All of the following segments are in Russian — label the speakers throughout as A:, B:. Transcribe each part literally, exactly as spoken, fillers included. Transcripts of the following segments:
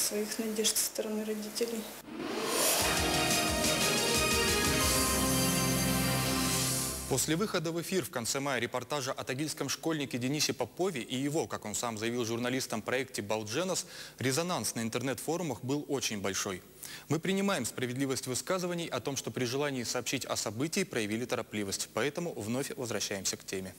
A: своих надежд со стороны родителей.
B: После выхода в эфир в конце мая репортажа о тагильском школьнике Денисе Попове и его, как он сам заявил журналистам, проекте «Балдженос», резонанс на интернет-форумах был очень большой. Мы принимаем справедливость высказываний о том, что при желании сообщить о событии проявили торопливость. Поэтому вновь возвращаемся к теме.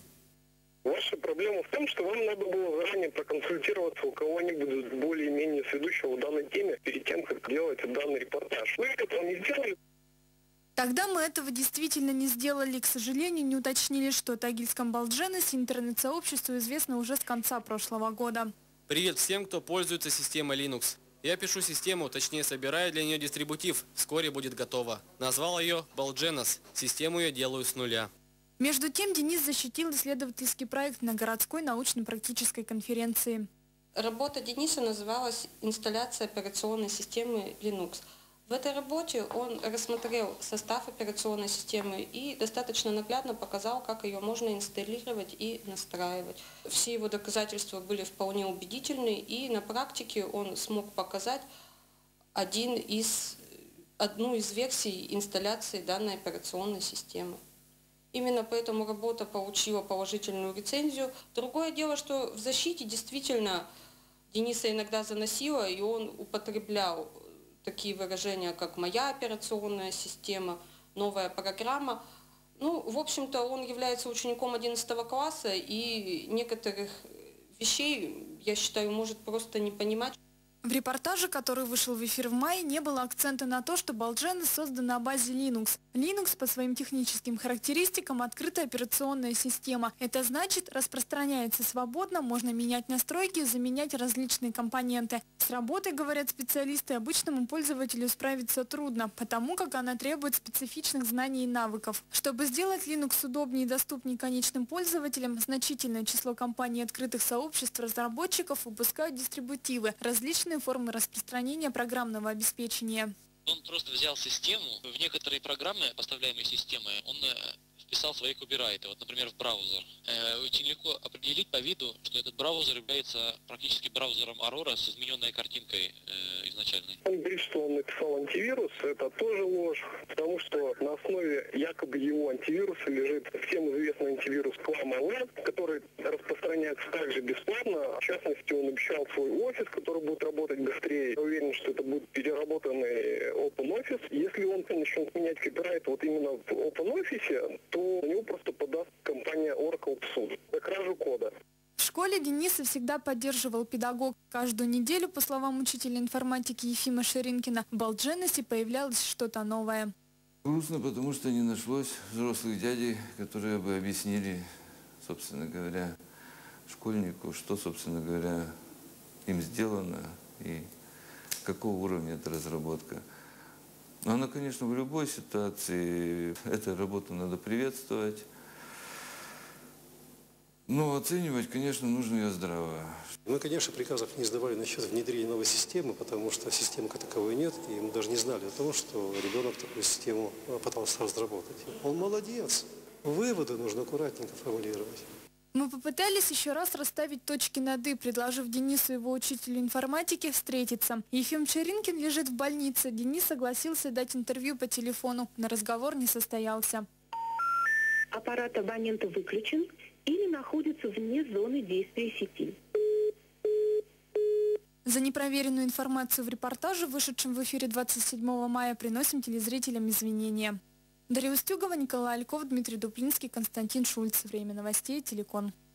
C: Ваша проблема в том, что вам надо было заранее проконсультироваться у кого-нибудь более-менее сведущего в данной теме перед тем, как делать данный репортаж. Вы этого не сделали?
D: Тогда мы этого действительно не сделали. К сожалению, не уточнили, что о тагильском Балдженосе интернет-сообществу известно уже с конца прошлого года.
E: Привет всем, кто пользуется системой Linux. Я пишу систему, точнее собираю для нее дистрибутив. Вскоре будет готова. Назвал ее Балдженос. Систему я делаю с нуля.
D: Между тем, Денис защитил исследовательский проект на городской научно-практической конференции.
F: Работа Дениса называлась «Инсталляция операционной системы Linux». В этой работе он рассмотрел состав операционной системы и достаточно наглядно показал, как ее можно инсталлировать и настраивать. Все его доказательства были вполне убедительны, и на практике он смог показать один из, одну из версий инсталляции данной операционной системы. Именно поэтому работа получила положительную рецензию. Другое дело, что в защите действительно Дениса иногда заносило, и он употреблял такие выражения, как «моя операционная система», «новая программа». Ну, в общем-то, он является учеником одиннадцатого класса, и некоторых вещей, я считаю, может просто не понимать.
D: В репортаже, который вышел в эфир в мае, не было акцента на то, что Балдженос создан на базе Linux. Linux по своим техническим характеристикам открытая операционная система. Это значит, распространяется свободно, можно менять настройки, заменять различные компоненты. С работой, говорят специалисты, обычному пользователю справиться трудно, потому как она требует специфичных знаний и навыков. Чтобы сделать Linux удобнее и доступнее конечным пользователям, значительное число компаний открытых сообществ разработчиков выпускают дистрибутивы, различные формы распространения программного обеспечения.
G: Он просто взял систему, в некоторые программы, поставляемые системой, он вписал свои копирайты, вот, например, в браузер. Э, очень легко определить по виду, что этот браузер является практически браузером Aurora с измененной картинкой э, изначальной.
C: Он говорит, что он написал антивирус, это тоже ложь, потому что на основе якобы его антивируса лежит всем известный антивирус ClamLab, который распространяется также бесплатно. В частности, он обещал свой офис, который будет работать быстрее. Я уверен, что это будет переработанный OpenOffice. Если он начнет менять копирайт вот именно в OpenOffice, то на него просто подаст компания Oracle в суд за кражу кода.
D: В школе Дениса всегда поддерживал педагог. Каждую неделю, по словам учителя информатики Ефима Ширинкина, в Балдженосе появлялось что-то новое.
H: Грустно, потому что не нашлось взрослых дядей, которые бы объяснили, собственно говоря, школьнику, что, собственно говоря, им сделано и какого уровня эта разработка. Но она, конечно, в любой ситуации, эту работу надо приветствовать. Но оценивать, конечно, нужно ее здраво.
I: Мы, конечно, приказов не сдавали насчет внедрения новой системы, потому что системы как таковой нет, и мы даже не знали о том, что ребенок такую систему пытался разработать. Он молодец. Выводы нужно аккуратненько формулировать.
D: Мы попытались еще раз расставить точки над «и», предложив Денису и его учителю информатики встретиться. Ефим Ширинкин лежит в больнице. Денис согласился дать интервью по телефону. Но разговор не состоялся.
J: Аппарат абонента выключен или находится вне зоны действия сети.
D: За непроверенную информацию в репортаже, вышедшем в эфире двадцать седьмого мая, приносим телезрителям извинения. Дарья Устюгова, Николай Альков, Дмитрий Дуплинский, Константин Шульц. Время новостей, Телекон.